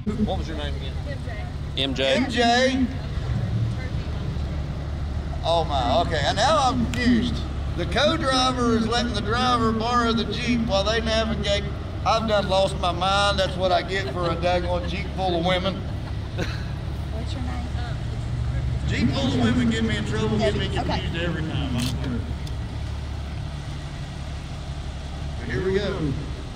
What was your name again? MJ. MJ. Oh my, okay, and now I'm confused. The co-driver is letting the driver borrow the Jeep while they navigate. I've done lost my mind. That's what I get for a daggone Jeep full of women. What's your name? Jeep full of women get me in trouble, get me confused every time. I swear. But here we go.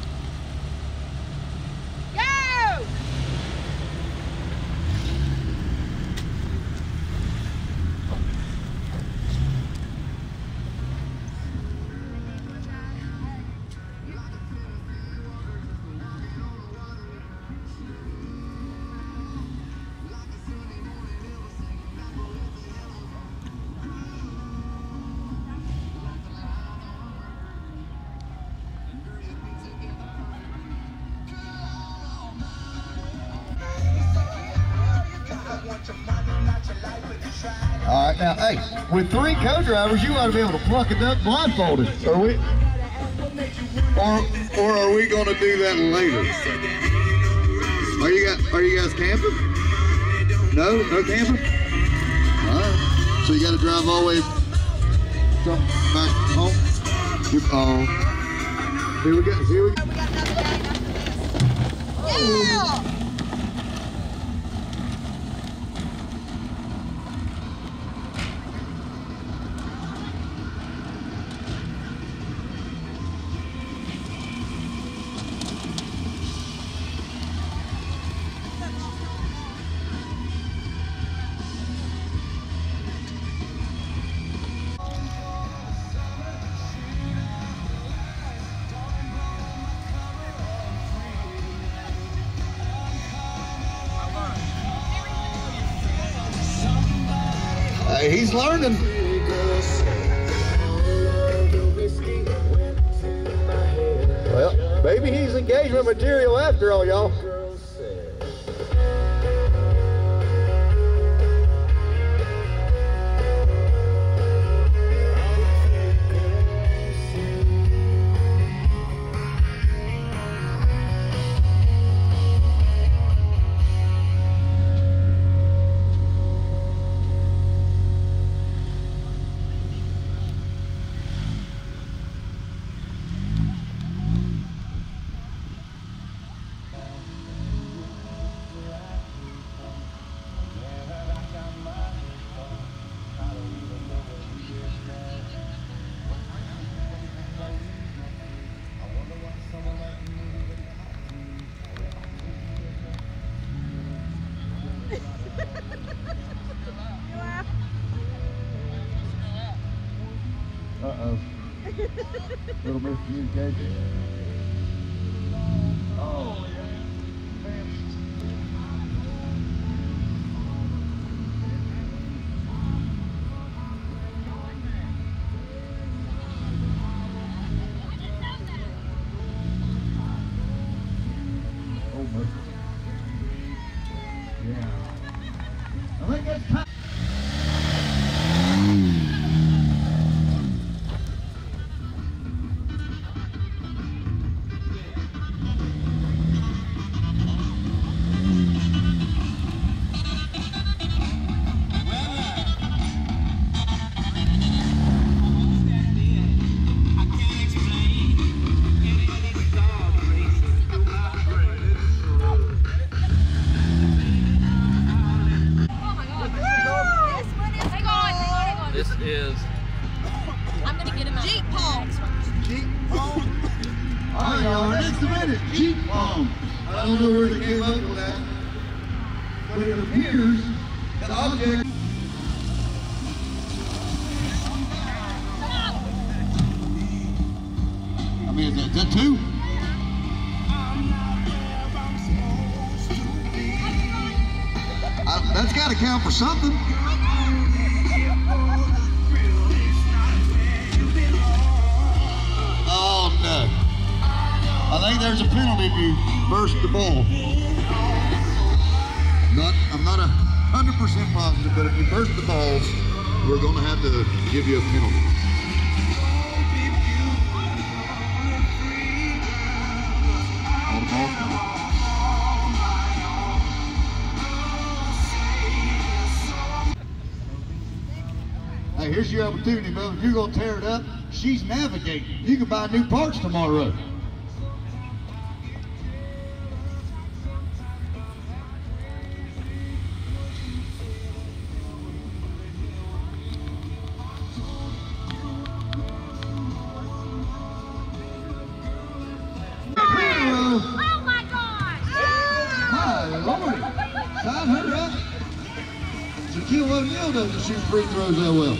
All right, now, hey, with 3 co-drivers, you ought to be able to pluck a duck blindfolded. Are we? Or are we going to do that later? Are you guys camping? No camping. All right. So you got to drive all the way back home. Oh, here we go. Yeah! He's learning. Well, maybe he's engagement material after all, y'all. Uh-oh. Little miscommunication. Oh, yeah. Oh, mercy. Yeah. I think that's time. This is. I'm gonna get him Jeep Palm. Jeep Palm? Alright, y'all, our next event is Jeep Palm. I don't know where they came up with that, but it appears that object. I mean, is that 2? That's got to count for something. Oh no. I think there's a penalty if you burst the ball. I'm not 100% positive, but if you burst the balls, we're going to have to give you a penalty. All the balls coming. here's your opportunity, Bubba. If you're gonna tear it up, she's navigating. You can buy new parts tomorrow. Oh my gosh! My Lord! Sign her up. Shaquille O'Neal doesn't shoot free throws that well.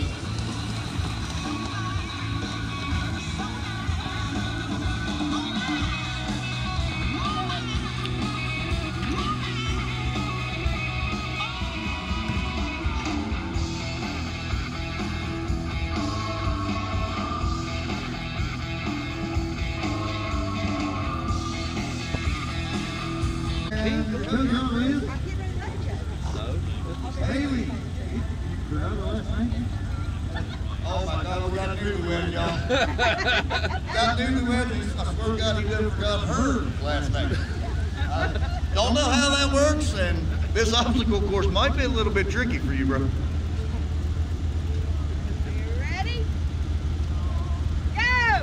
Haley. Oh my God, we got a newlywed, y'all. Got newlywed. I swear to God, he never forgot her last name. Don't know how that works, and this obstacle course might be a little bit tricky for you, bro. You ready? Go!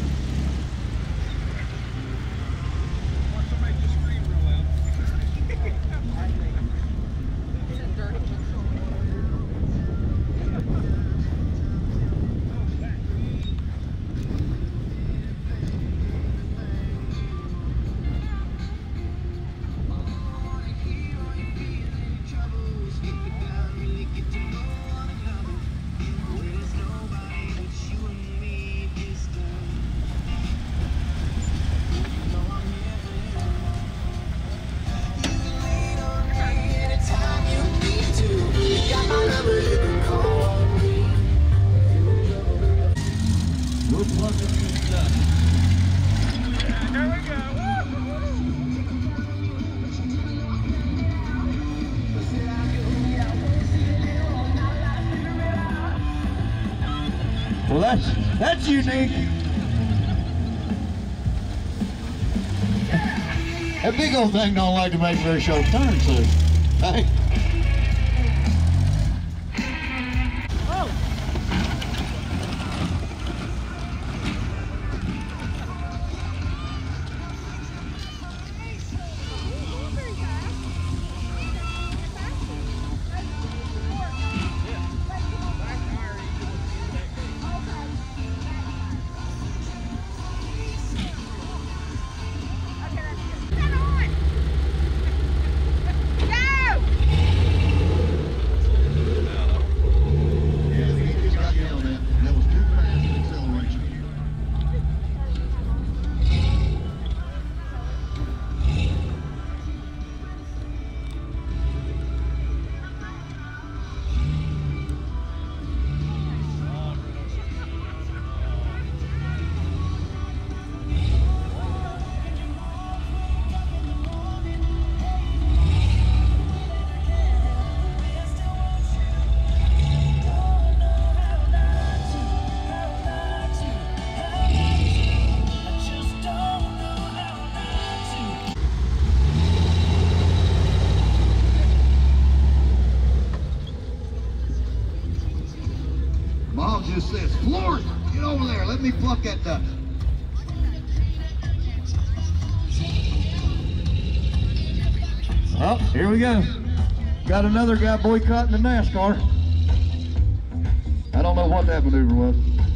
Well, that's unique. That big old thing don't like to make very sharp turns, so hey. Mom just says, Florida, get over there. Let me pluck that duck. Oh, here we go. Got another guy boycotting the NASCAR. I don't know what that maneuver was.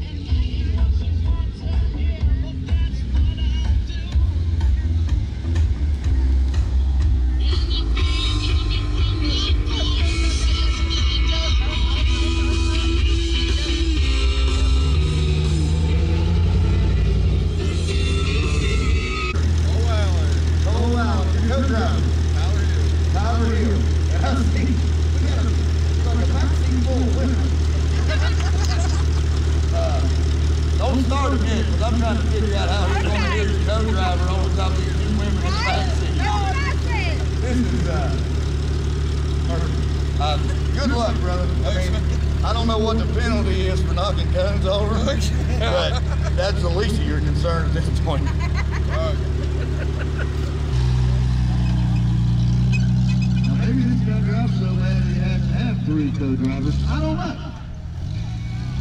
Don't start again, because I'm trying to figure out how we're going to hear your co-driver over top of your two women in the back seat. This is, perfect. Good luck, brother. I mean, I don't know what the penalty is for knocking cones over, but that's the least of your concern at this point. Maybe this guy drives so bad he has to have 3 co-drivers. I don't know.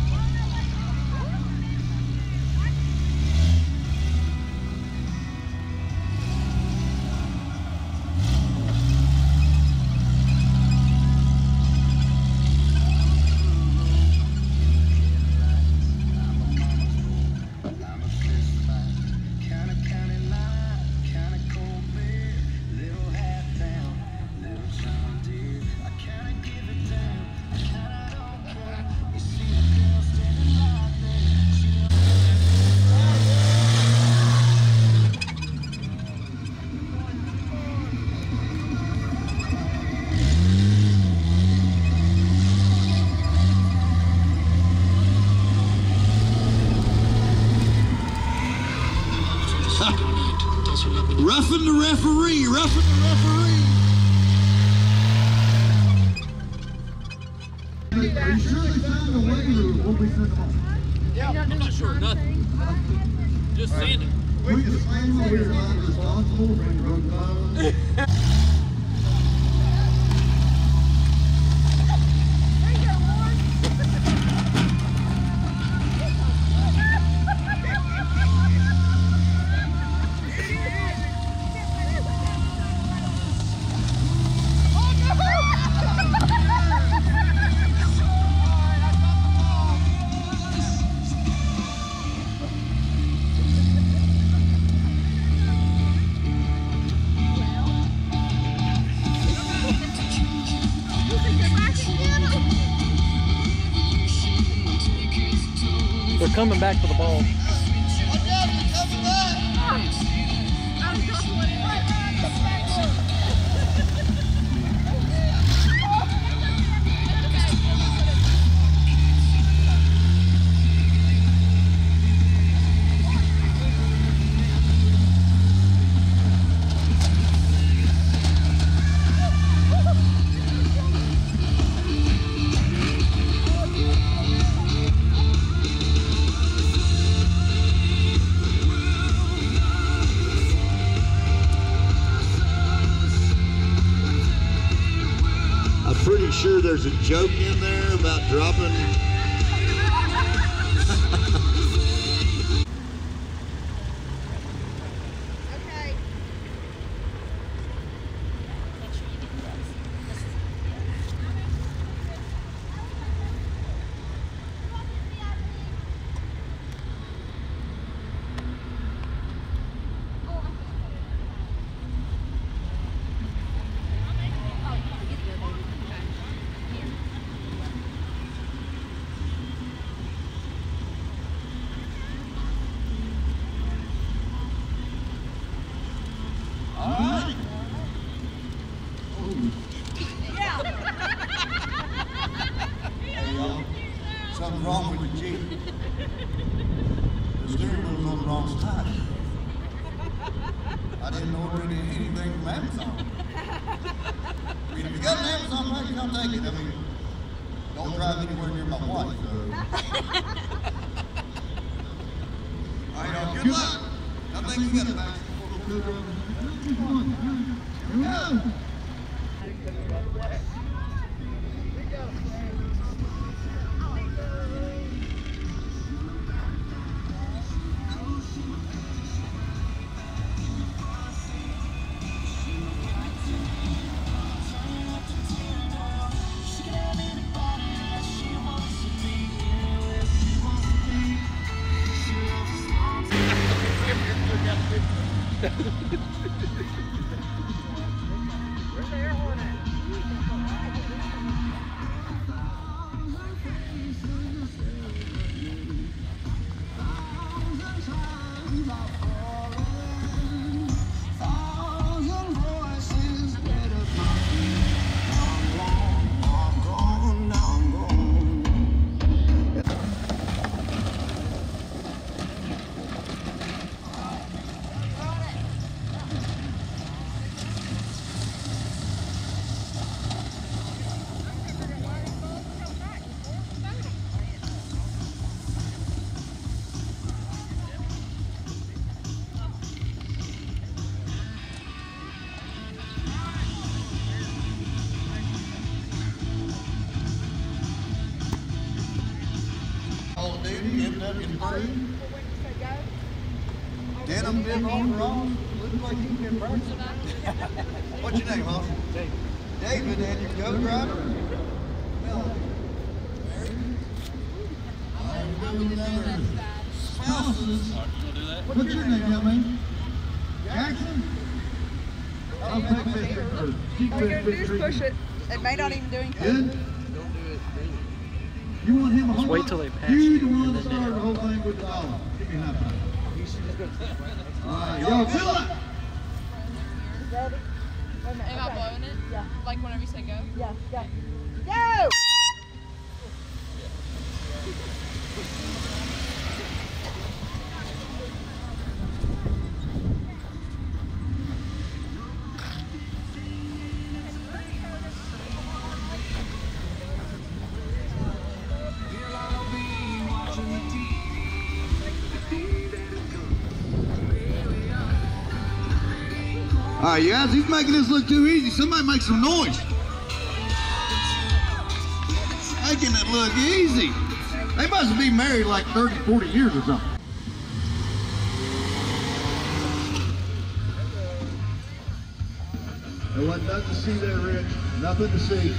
Roughing the referee, roughing the referee. Are you sure they found a waiver or will we send them home? Yeah, I'm not sure of nothing. Just send it. We disclaim that we are not responsible for any road violence. They're coming back for the ball. Pretty sure there's a joke in there about dropping. Okay. Something's wrong with the Jeep. The steering wheel's on the wrong side. I didn't order anything from Amazon. I mean, if you got an Amazon package, I'll take it. I mean, don't drive anywhere near my wife, so. All right, y'all, good luck. I think you got it back. Here we go. Denim bib overalls. Looks like you've been burnt. What's your name, Austin? David. David, and your co-driver? Melody. Mary? Spouses. What's your name, young man? Jackson? All you're gonna do is push it. It may not even do anything. Good? Don't do it. You want him a Just whole wait lot? till they pass You you the one and that then started the whole thing with the dollar. Give me a high five. All right, y'all good luck. Ready? Am I blowing it? Yeah. Like whenever you say go? Yeah, go. Go! All right, you guys, he's making this look too easy. Somebody make some noise. Making it look easy. They must be married like 30, 40 years or something. There wasn't nothing to see there, Rich. Nothing to see.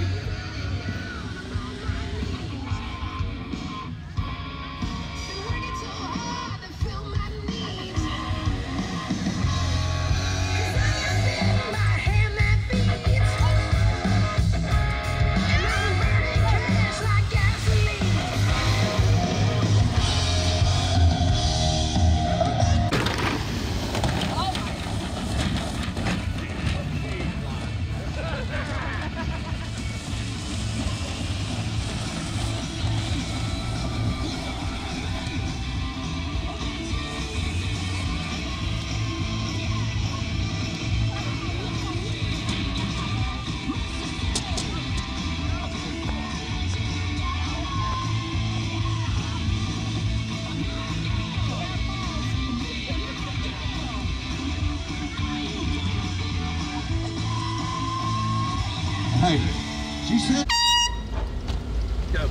Hey, she said. Go.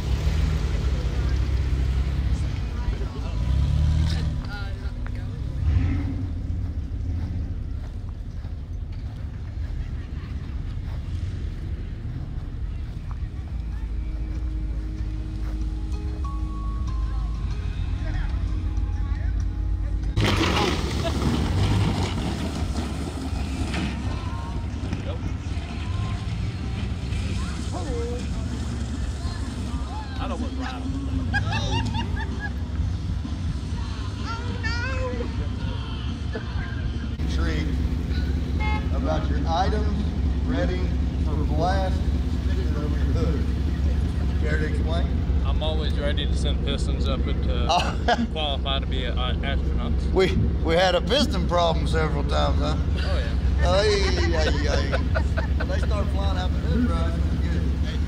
About your items ready for blast, stick it over your hood. Care to explain? I'm always ready to send pistons up to qualify to be an astronaut. We had a piston problem several times, huh? Oh yeah. Oh yeah. When they start flying out the hood, right? Good.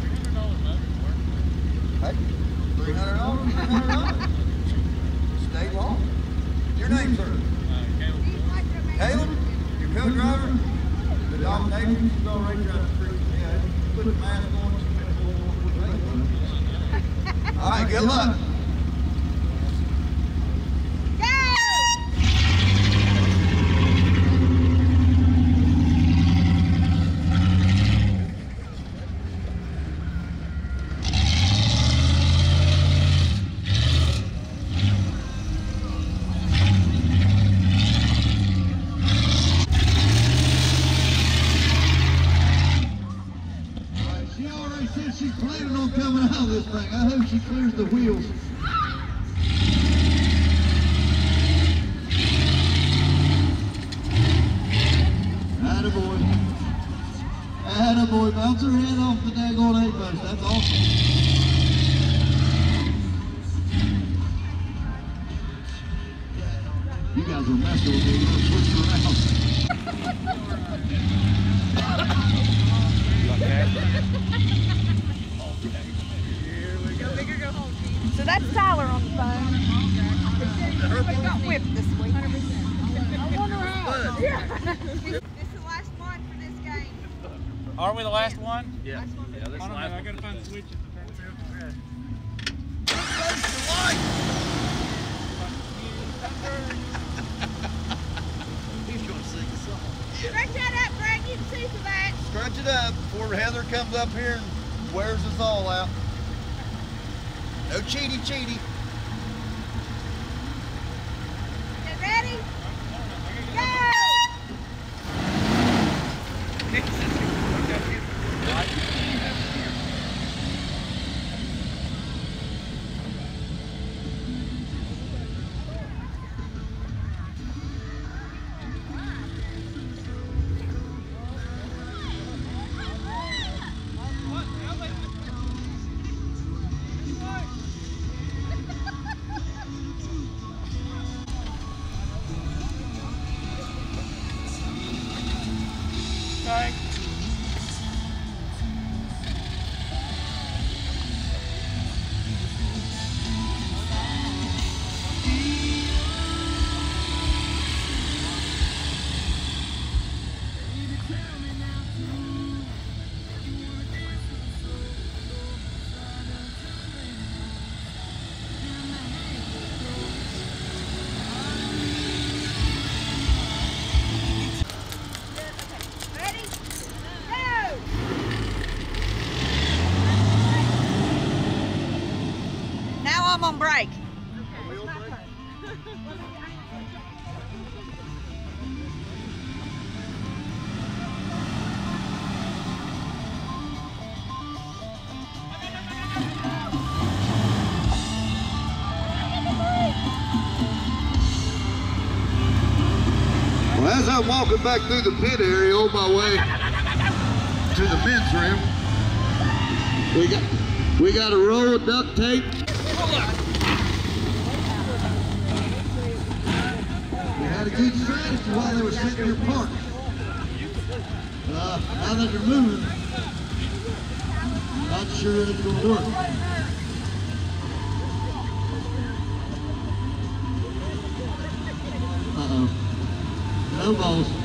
Hey, $300. $300. Stay long. Your name, sir? Caleb. Your co-driver. The domination. She's all right there at the creek. Yeah. Put the mask on. All right. Good luck. She's planning on coming out of this thing. I hope she clears the wheels. Attaboy. Attaboy. Bounce her head off the daggone hay post. That's awesome. You guys are messing with me. You're going to switch around. So that's Tyler on the phone. He got whipped this week. 100%. I wonder how. Yeah. This is the last one for this game. Are we the last one? Yeah. Last one. Yeah, this is the last one. I gotta find the switches to turn it over. He's going to sing a song. Stretch that up, Greg. You can see for that. Stretch it up before Heather comes up here and wears us all out. No cheaty cheaty. You ready? Go! Well, as I'm walking back through the pit area on my way to the men's rim, we got a roll of duct tape. We had a good strategy while they were sitting here parked. Now that they're moving, not sure it's going to work. Uh-oh. No balls.